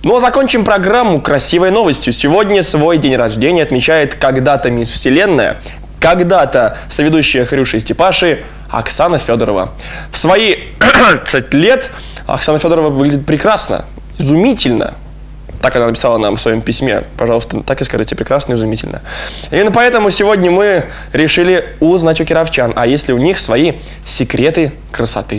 Ну а закончим программу красивой новостью. Сегодня свой день рождения отмечает когда-то мисс Вселенная, когда-то соведущая Хрюши и Степаши Оксана Федорова. В свои 30 лет Оксана Федорова выглядит прекрасно, изумительно. Так она написала нам в своем письме. Пожалуйста, так и скажите, прекрасно и изумительно. Именно поэтому сегодня мы решили узнать у кировчан, а есть ли у них свои секреты красоты.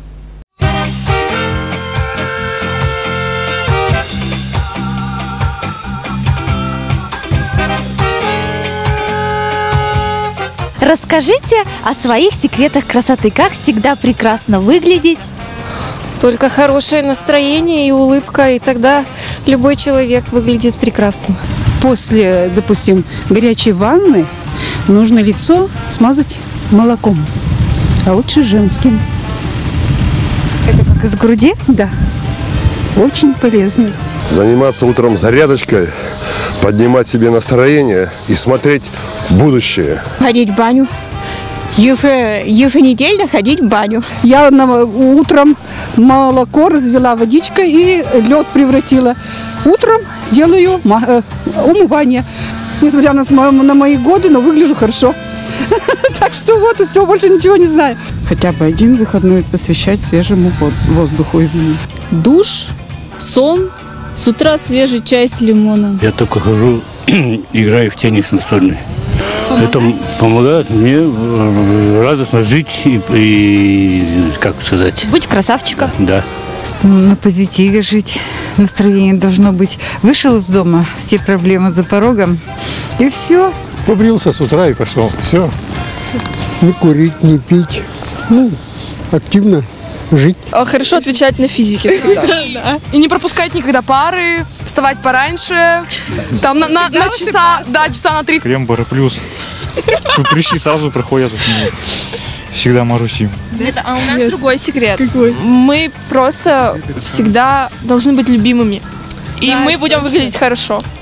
Расскажите о своих секретах красоты. Как всегда прекрасно выглядеть. Только хорошее настроение и улыбка, и тогда любой человек выглядит прекрасно. После, допустим, горячей ванны нужно лицо смазать молоком, а лучше женским. Это как из груди? Да, очень полезно. Заниматься утром зарядочкой, поднимать себе настроение и смотреть в будущее. Ходить в баню. Еженедельно ходить в баню. Я утром молоко развела водичкой и лед превратила. Утром делаю умывание. Несмотря на мои годы, но выгляжу хорошо. Так что вот и все, больше ничего не знаю. Хотя бы один выходной посвящать свежему воздуху. Душ, сон, с утра свежий чай с лимоном. Я только хожу, играю в теннис настольный. Это помогает мне радостно жить и как сказать... Быть красавчиком. Да. На позитиве жить. Настроение должно быть. Вышел из дома, все проблемы за порогом, и все. Побрился с утра и пошел. Все. Не курить, не пить. Активно жить. Хорошо отвечать на физике всегда. И не пропускать никогда пары, вставать пораньше. Там на часа, да, часа на 3. Крем Бары Плюс. Прыщи сразу проходят. Всегда мажусь им. А у нас другой секрет. Какой? Мы просто всегда должны быть любимыми. И мы будем выглядеть хорошо.